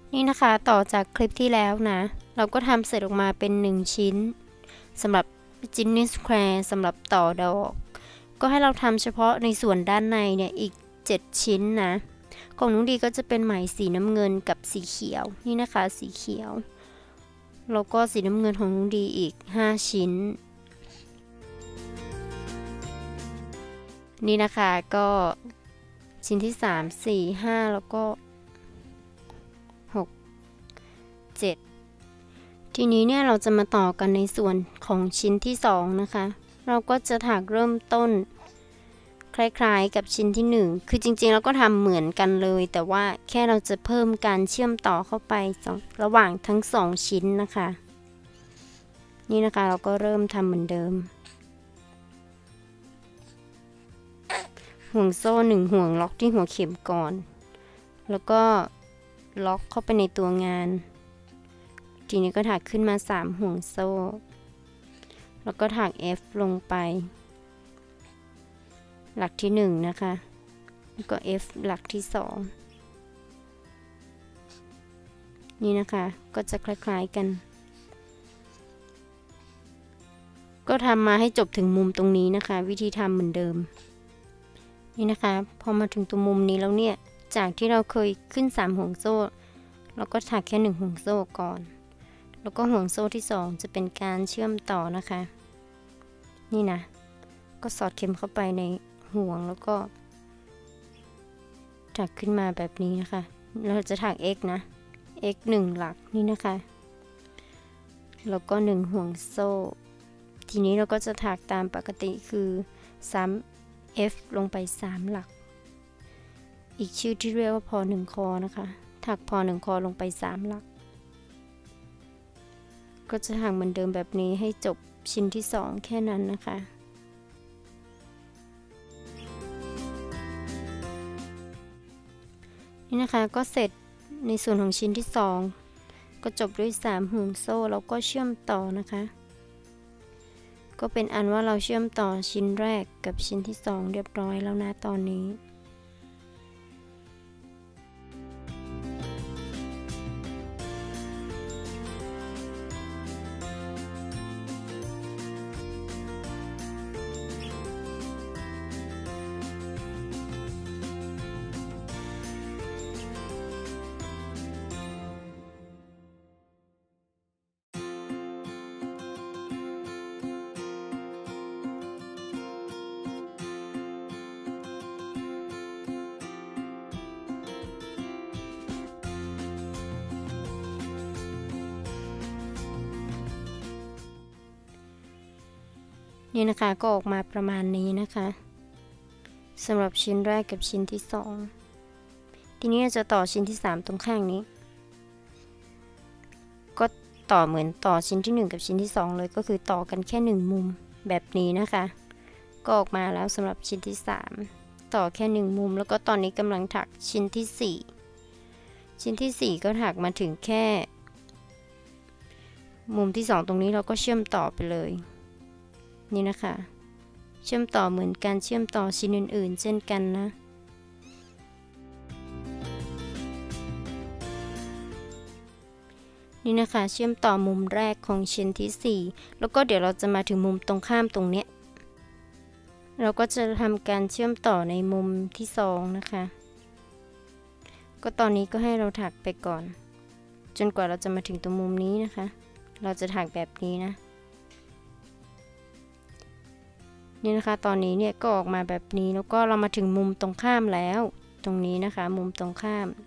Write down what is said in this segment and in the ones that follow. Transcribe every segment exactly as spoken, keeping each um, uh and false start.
นี่นะคะต่อจากคลิปที่แล้วนะเราก็ทำเสร็จออกมาเป็นหนึ่งชิ้นสำหรับจินนี่สแควร์สำหรับต่อดอกก็ให้เราทำเฉพาะในส่วนด้านในเนี่ยอีกเจ็ดชิ้นนะของน้องดีก็จะเป็นไหมสีน้ำเงินกับสีเขียวนี่นะคะสีเขียวแล้วก็สีน้ำเงินของน้องดีอีกห้าชิ้นนี่นะคะก็ชิ้นที่สาม สี่ ห้าแล้วก็หก เจ็ดทีนี้เนี่ยเราจะมาต่อกันในส่วนของชิ้นที่สองนะคะเราก็จะถักเริ่มต้นคล้ายๆกับชิ้นที่หนึ่งคือจริงๆเราก็ทำเหมือนกันเลยแต่ว่าแค่เราจะเพิ่มการเชื่อมต่อเข้าไประหว่างทั้งสองชิ้นนะคะนี่นะคะเราก็เริ่มทำเหมือนเดิมห่วงโซ่หนึ่งห่วงล็อกที่หัวเข็มก่อนแล้วก็ล็อกเข้าไปในตัวงานทีนี้ก็ถักขึ้นมาสามห่วงโซ่แล้วก็ถัก F ลงไปหลักที่หนึ่งนะคะแล้วก็ F หลักที่สองนี่นะคะก็จะคล้ายๆกันก็ทำมาให้จบถึงมุมตรงนี้นะคะวิธีทำเหมือนเดิมนี่นะคะพอมาถึงตรงมุมนี้แล้วเนี่ยจากที่เราเคยขึ้นสามห่วงโซ่เราก็ถักแค่หนึ่งห่วงโซ่ก่อนแล้วก็ห่วงโซ่ที่สองจะเป็นการเชื่อมต่อนะคะนี่นะก็สอดเข็มเข้าไปในห่วงแล้วก็ถักขึ้นมาแบบนี้นะคะเราจะถัก x นะ x หนึ่งหลักนี่นะคะแล้วก็หนึ่งห่วงโซ่ทีนี้เราก็จะถักตามปกติคือซ้ำ f ลงไปสามหลักอีกชื่อที่เรียกว่าพอหนึ่งคอนะคะถักพอหนึ่งคอลงไปสามหลักก็จะถักเหมือนเดิมแบบนี้ให้จบชิ้นที่สองแค่นั้นนะคะนี่นะคะก็เสร็จในส่วนของชิ้นที่สองก็จบด้วยสามห่วงโซ่แล้วก็เชื่อมต่อนะคะก็เป็นอันว่าเราเชื่อมต่อชิ้นแรกกับชิ้นที่สองเรียบร้อยแล้วนะตอนนี้นี่นะคะก็ออกมาประมาณนี้นะคะสำหรับชิ้นแรกกับชิ้นที่สองทีนี้เราจะต่อชิ้นที่สามตรงข้างนี้ก็ต่อเหมือนต่อชิ้นที่หนึ่งกับชิ้นที่สองเลยก็คือต่อกันแค่หนึ่งมุมแบบนี้นะคะก็ออกมาแล้วสำหรับชิ้นที่สามต่อแค่หนึ่งมุมแล้วก็ตอนนี้กำลังถักชิ้นที่สี่ชิ้นที่สี่ก็ถักมาถึงแค่มุมที่สองตรงนี้เราก็เชื่อมต่อไปเลยนี่นะคะเชื่อมต่อเหมือนการเชื่อมต่อชิ้นอื่นๆเช่นกันนะนี่นะคะเชื่อมต่อมุมแรกของชิ้นที่สี่แล้วก็เดี๋ยวเราจะมาถึงมุมตรงข้ามตรงเนี้ยเราก็จะทำการเชื่อมต่อในมุมที่สองนะคะก็ตอนนี้ก็ให้เราถักไปก่อนจนกว่าเราจะมาถึงตรงมุมนี้นะคะเราจะถักแบบนี้นะนี่นะคะตอนนี้เนี่ยก็ออกมาแบบนี้แล้วก็เรามาถึงมุมตรงข้ามแล้วตรงนี้นะคะมุมตรงข้าม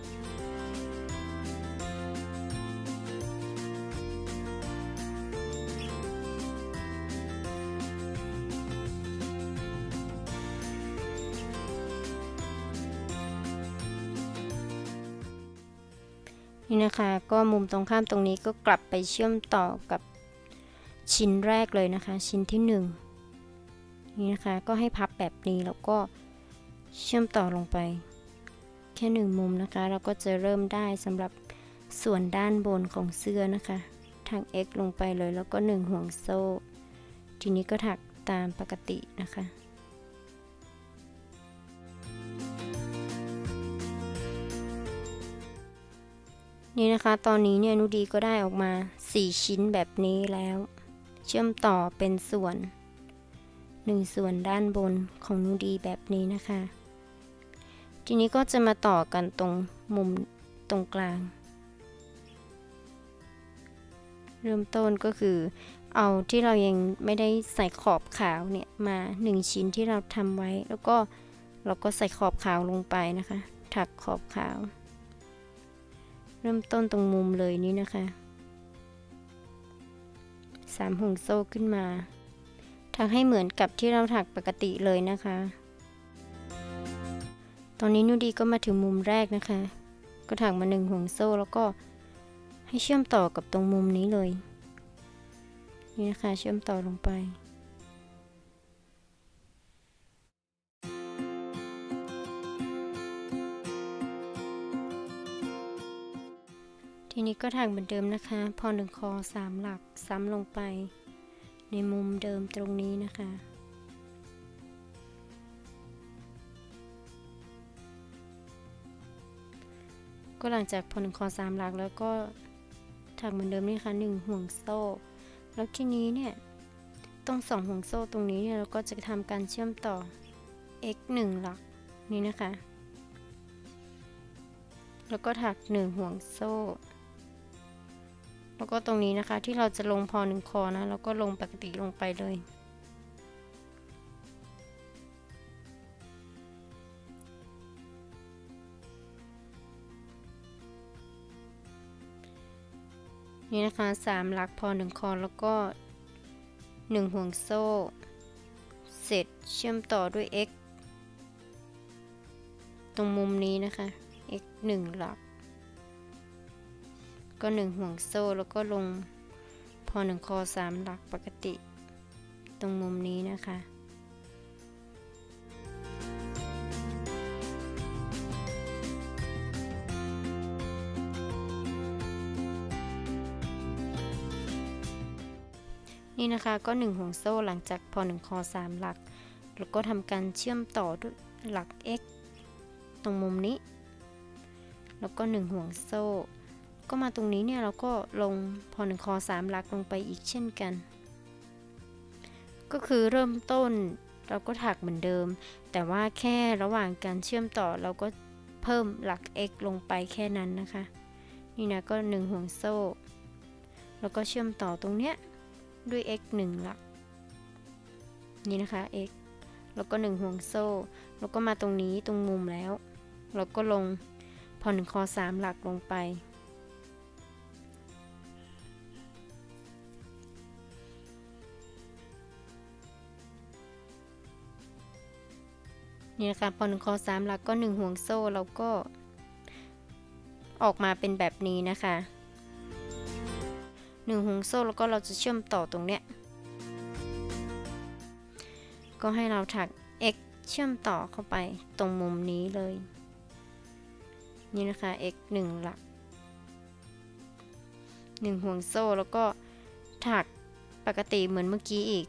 นี่นะคะก็มุมตรงข้ามตรงนี้ก็กลับไปเชื่อมต่อกับชิ้นแรกเลยนะคะชิ้นที่หนึ่งนี่นะคะก็ให้พับแบบนี้แล้วก็เชื่อมต่อลงไปแค่หนึ่งมุมนะคะเราก็จะเริ่มได้สำหรับส่วนด้านบนของเสื้อนะคะถัก x ลงไปเลยแล้วก็หนึ่งห่วงโซ่ทีนี้ก็ถักตามปกตินะคะ นนี่นะคะตอนนี้เนี่ยนุดีก็ได้ออกมาสี่ชิ้นแบบนี้แล้วเชื่อมต่อเป็นส่วนหนึ่งส่วนด้านบนของนุดีแบบนี้นะคะทีนี้ก็จะมาต่อกันตรงมุมตรงกลางเริ่มต้นก็คือเอาที่เรายังไม่ได้ใส่ขอบขาวเนี่ยมาหนึ่งชิ้นที่เราทำไว้แล้วก็เราก็ใส่ขอบขาวลงไปนะคะถักขอบขาวเริ่มต้นตรงมุมเลยนี่นะคะสามห่วงโซ่ขึ้นมาถักให้เหมือนกับที่เราถักปกติเลยนะคะตอนนี้นุดีก็มาถึงมุมแรกนะคะก็ถักมาหนึ่งห่วงโซ่แล้วก็ให้เชื่อมต่อกับตรงมุมนี้เลยนี่นะคะเชื่อมต่อลงไปทีนี้ก็ถักเหมือนเดิมนะคะพอหนึ่งคอสามหลักซ้ำลงไปในมุมเดิมตรงนี้นะคะก็หลังจากพอหนึ่งคอสามหลักแล้วก็ถักเหมือนเดิมนี่ค่ะหนึ่งห่วงโซ่แล้วทีนี้เนี่ยตรงสองห่วงโซ่ตรงนี้เนี่ยเราก็จะทำการเชื่อมต่อ x หนึ่งหลักนี่นะคะแล้วก็ถักหนึ่งห่วงโซ่แล้วก็ตรงนี้นะคะที่เราจะลงพอหนึ่งคอนะแล้วก็ลงปกติลงไปเลยนี่นะคะสามหลักพอหนึ่งคอแล้วก็หนึ่งห่วงโซ่เสร็จเชื่อมต่อด้วย x ตรงมุมนี้นะคะ x หนึ่งหลักก็หนึ่งห่วงโซ่แล้วก็ลงพอหนึ่งคอสามหลักปกติตรงมุมนี้นะคะนี่นะคะก็หนึ่งห่วงโซ่หลังจากพอหนึ่งคอสามหลักแล้วก็ทำการเชื่อมต่อด้วยหลัก x ตรงมุมนี้แล้วก็หนึ่งห่วงโซ่ก็มาตรงนี้เนี่ยเราก็ลงพอหนึ่งคอสามหลักลงไปอีกเช่นกันก็คือเริ่มต้นเราก็ถักเหมือนเดิมแต่ว่าแค่ระหว่างการเชื่อมต่อเราก็เพิ่มหลัก x ลงไปแค่นั้นนะคะนี่นะก็หนึ่งห่วงโซ่แล้วก็เชื่อมต่อตรงเนี้ยด้วย x หนึ่งหลักนี่นะคะ x แล้วก็หนึ่งห่วงโซ่แล้วก็มาตรงนี้ตรงมุมแล้วเราก็ลงพอหนึ่งคอสามหลักลงไปนี่นะคะพอหนึ่งคอสามหลักก็หนึ่งห่วงโซ่แล้วก็ออกมาเป็นแบบนี้นะคะหนึ่งห่วงโซ่แล้วก็เราจะเชื่อมต่อตรงเนี้ยก็ให้เราถัก x เชื่อมต่อเข้าไปตรงมุมนี้เลยนี่นะคะ x หนึ่งหลักหนึ่งห่วงโซ่แล้วก็ถักปกติเหมือนเมื่อกี้อีก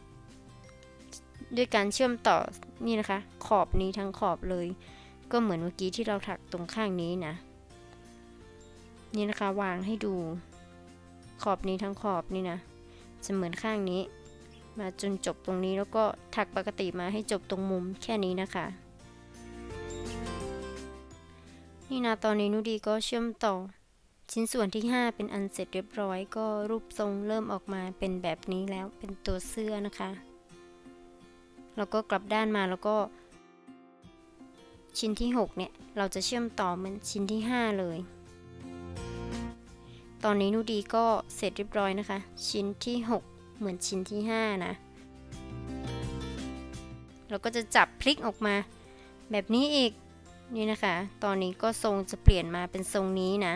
ด้วยการเชื่อมต่อนี่นะคะขอบนี้ทั้งขอบเลยก็เหมือนเมื่อกี้ที่เราถักตรงข้างนี้นะนี่นะคะวางให้ดูขอบนี้ทั้งขอบนี่นะจะเหมือนข้างนี้มาจนจบตรงนี้แล้วก็ถักปกติมาให้จบตรงมุมแค่นี้นะคะนี่นะตอนนี้นุดีก็เชื่อมต่อชิ้นส่วนที่ห้าเป็นอันเสร็จเรียบร้อยก็รูปทรงเริ่มออกมาเป็นแบบนี้แล้วเป็นตัวเสื้อนะคะแล้วก็กลับด้านมาแล้วก็ชิ้นที่หกเนี่ยเราจะเชื่อมต่อเหมือนชิ้นที่ห้าเลยตอนนี้นุดีก็เสร็จเรียบร้อยนะคะชิ้นที่หกเหมือนชิ้นที่ห้านะเราก็จะจับพลิกออกมาแบบนี้อีกนี่นะคะตอนนี้ก็ทรงจะเปลี่ยนมาเป็นทรงนี้นะ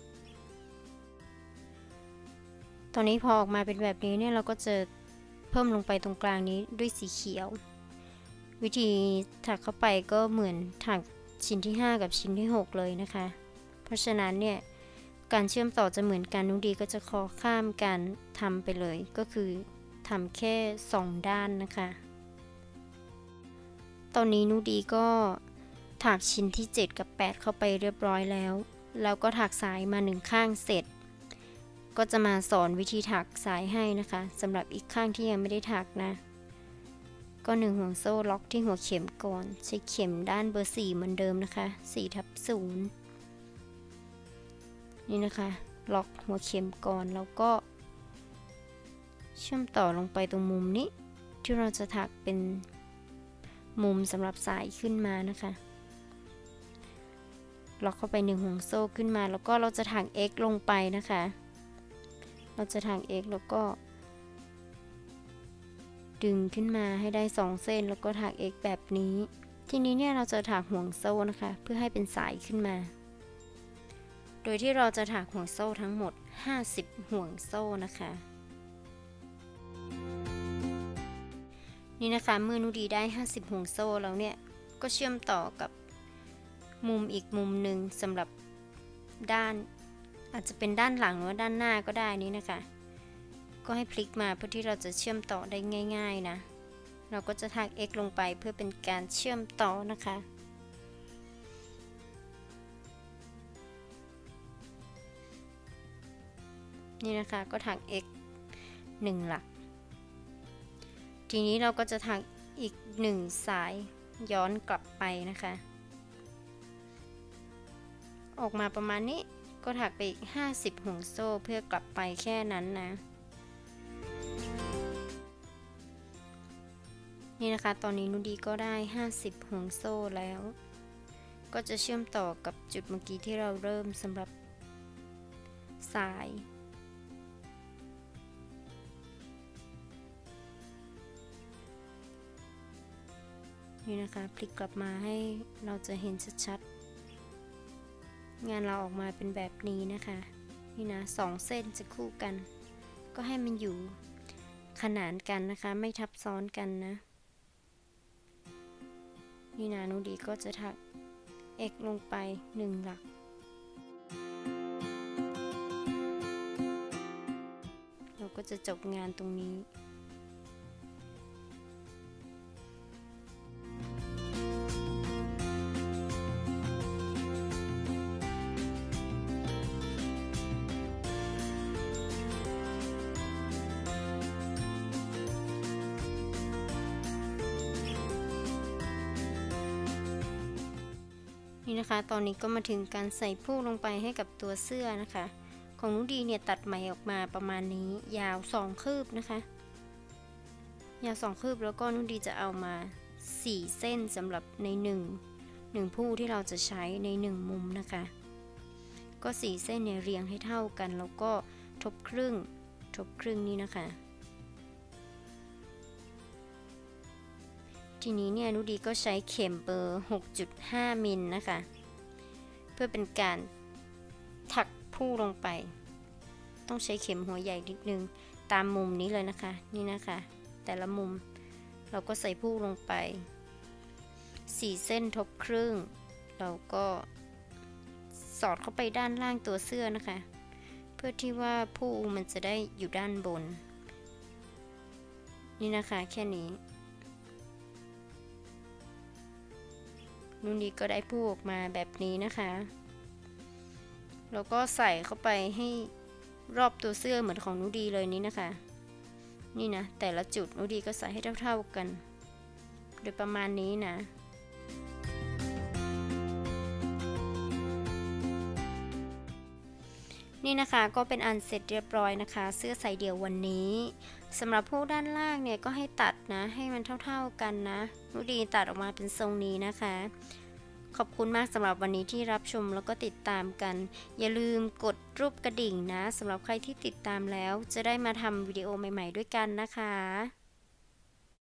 ตอนนี้พอออกมาเป็นแบบนี้เนี่ยเราก็จะเพิ่มลงไปตรงกลางนี้ด้วยสีเขียววิธีถักเข้าไปก็เหมือนถักชิ้นที่ห้ากับชิ้นที่หกเลยนะคะเพราะฉะนั้นเนี่ยการเชื่อมต่อจะเหมือนกันนุดีก็จะขอข้ามการทำไปเลยก็คือทำแค่สองด้านนะคะตอนนี้นุดีก็ถักชิ้นที่เจ็ดกับแปดเข้าไปเรียบร้อยแล้วแล้วก็ถักสายมาหนึ่งข้างเสร็จก็จะมาสอนวิธีถักสายให้นะคะสำหรับอีกข้างที่ยังไม่ได้ถักนะก็หนึ่งห่วงโซ่ล็อกที่หัวเข็มก่อนใช้เข็มด้านเบอร์สี่เหมือนเดิมนะคะสี่ทับศูนย์นี่นะคะล็อกหัวเข็มก่อนแล้วก็เชื่อมต่อลงไปตรงมุมนี้ที่เราจะถักเป็นมุมสำหรับสายขึ้นมานะคะล็อกเข้าไปหนึ่งห่วงโซ่ขึ้นมาแล้วก็เราจะถัก x ลงไปนะคะเราจะถัก x แล้วก็ดึงขึ้นมาให้ได้สองเส้นแล้วก็ถัก x แบบนี้ทีนี้เนี่ยเราจะถักห่วงโซ่นะคะเพื่อให้เป็นสายขึ้นมาโดยที่เราจะถักห่วงโซ่ทั้งหมดห้าสิบห่วงโซ่นะคะนี่นะคะเมื่อนุดีได้ห้าสิบห่วงโซ่แล้วเนี่ยก็เชื่อมต่อกับมุมอีกมุมหนึ่งสำหรับด้านอาจจะเป็นด้านหลังหรือว่าด้านหน้าก็ได้นี้นะคะก็ให้พลิกมาเพื่อที่เราจะเชื่อมต่อได้ง่ายๆนะเราก็จะถัก x ลงไปเพื่อเป็นการเชื่อมต่อนะคะนี่นะคะก็ถัก x หนึ่งหลักทีนี้เราก็จะถักอีกหนึ่งสายย้อนกลับไปนะคะออกมาประมาณนี้ก็ถักไปอีกห้าสิบห่วงโซ่เพื่อกลับไปแค่นั้นนะนี่นะคะตอนนี้นุดีก็ได้ห้าสิบห่วงโซ่แล้วก็จะเชื่อมต่อกับจุดเมื่อกี้ที่เราเริ่มสำหรับสายนี่นะคะพลิกกลับมาให้เราจะเห็นชัดๆงานเราออกมาเป็นแบบนี้นะคะนี่นะสองเส้นจะคู่กันก็ให้มันอยู่ขนานกันนะคะไม่ทับซ้อนกันนะนี่นะนุดีก็จะถัก x ลงไปหนึ่งหลักเราก็จะจบงานตรงนี้นี่นะคะตอนนี้ก็มาถึงการใส่ผู้ลงไปให้กับตัวเสื้อนะคะของนุดีเนี่ยตัดไหมออกมาประมาณนี้ยาวสองคืบนะคะยาวสองคืบแล้วก็นุดีจะเอามาสี่เส้นสำหรับในหนึ่งหนึ่งผู้ที่เราจะใช้ในหนึ่งมุมนะคะก็สี่เส้นเนี่ยเรียงให้เท่ากันแล้วก็ทบครึ่งทบครึ่งนี้นะคะทีนี้เนี่ยนุดีก็ใช้เข็มเบอร์ หกจุดห้า มิลนะคะเพื่อเป็นการถักผู้ลงไปต้องใช้เข็มหัวใหญ่นิดนึงตามมุมนี้เลยนะคะนี่นะคะแต่ละมุมเราก็ใส่ผู้ลงไปสี่เส้นทบครึ่งเราก็สอดเข้าไปด้านล่างตัวเสื้อนะคะเพื่อที่ว่าผู้มันจะได้อยู่ด้านบนนี่นะคะแค่นี้นุ่นดีก็ได้ผู้ออกมาแบบนี้นะคะแล้วก็ใส่เข้าไปให้รอบตัวเสื้อเหมือนของนุดีเลยนี้นะคะนี่นะแต่ละจุดนุดีก็ใส่ให้เท่าๆกันโดยประมาณนี้นะนี่นะคะก็เป็นอันเสร็จเรียบร้อยนะคะเสื้อใส่เดี่ยววันนี้สำหรับผู้ด้านล่างเนี่ยก็ให้ตัดนะให้มันเท่าๆกันนะนุดีตัดออกมาเป็นทรงนี้นะคะขอบคุณมากสำหรับวันนี้ที่รับชมแล้วก็ติดตามกันอย่าลืมกดรูปกระดิ่งนะสำหรับใครที่ติดตามแล้วจะได้มาทำวิดีโอใหม่ๆด้วยกันนะคะ